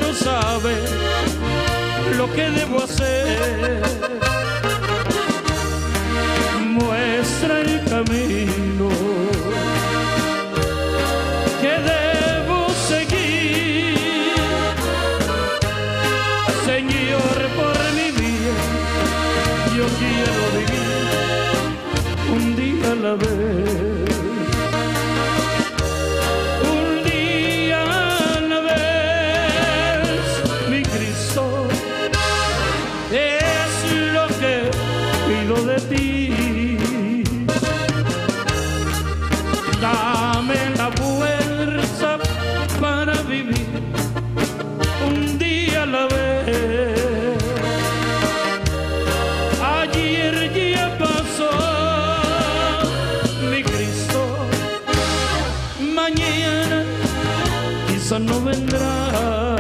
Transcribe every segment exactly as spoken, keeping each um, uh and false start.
solo sabe lo que debo hacer. Muestra el camino que debo seguir, Señor, por mi bien. Yo quiero vivir un día a la vez. De ti, dame la fuerza para vivir un día a la vez. Ayer ya pasó, mi Cristo, mañana quizá no vendrá.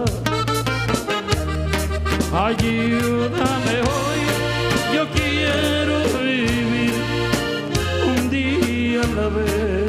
Ayúdame hoy, yo quiero vivir un día a la vez.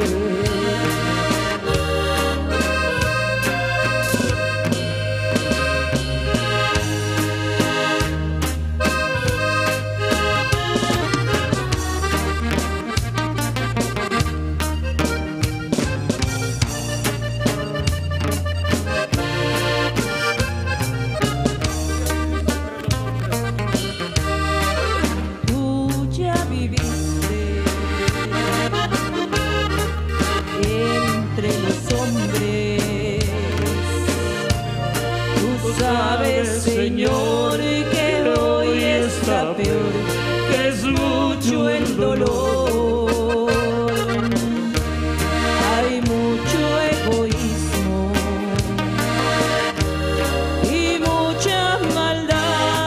Sabes, Señor, que hoy está peor, que es mucho el dolor. Hay mucho egoísmo y mucha maldad.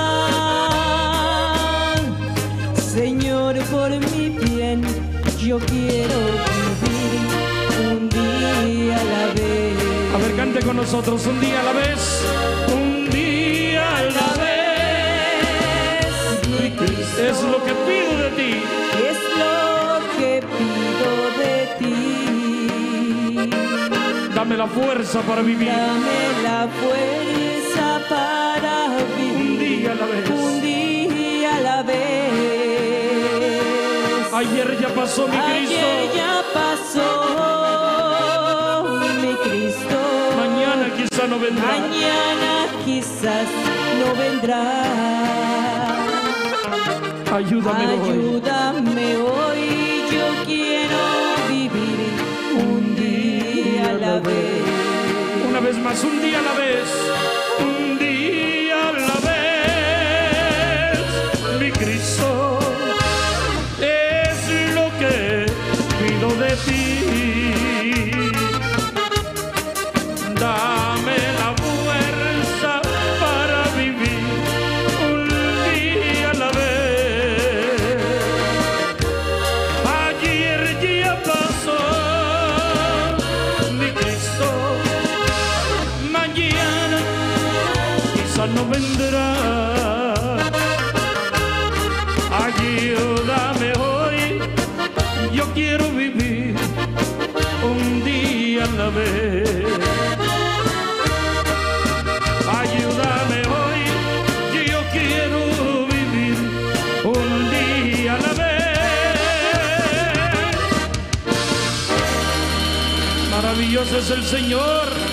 Señor, por mi bien, yo quiero vivir un día a la vez. A ver, cante con nosotros, un día a la vez. Un día a la vez. Es lo que pido de ti. Es lo que pido de ti. Dame la fuerza para vivir. Dame la fuerza para vivir. Un día a la vez. Un día a la vez. Ayer ya pasó, mi Cristo. Ayer ya pasó, mi Cristo. Mañana quizá no vendrá. Mañana quizás no vendrá. Ayúdame, Ayúdame hoy. hoy, yo quiero vivir un día a la vez. Una vez más, un día a la vez. Un día a la vez, mi Cristo, es lo que pido de ti. Dame la fuerza para vivir un día a la vez. Ayer ya pasó, mi Cristo, mañana quizá no vendrá. Ayúdame hoy, yo quiero vivir un día a la vez. Ayúdame hoy, yo quiero vivir un día a la vez. Maravilloso es el Señor.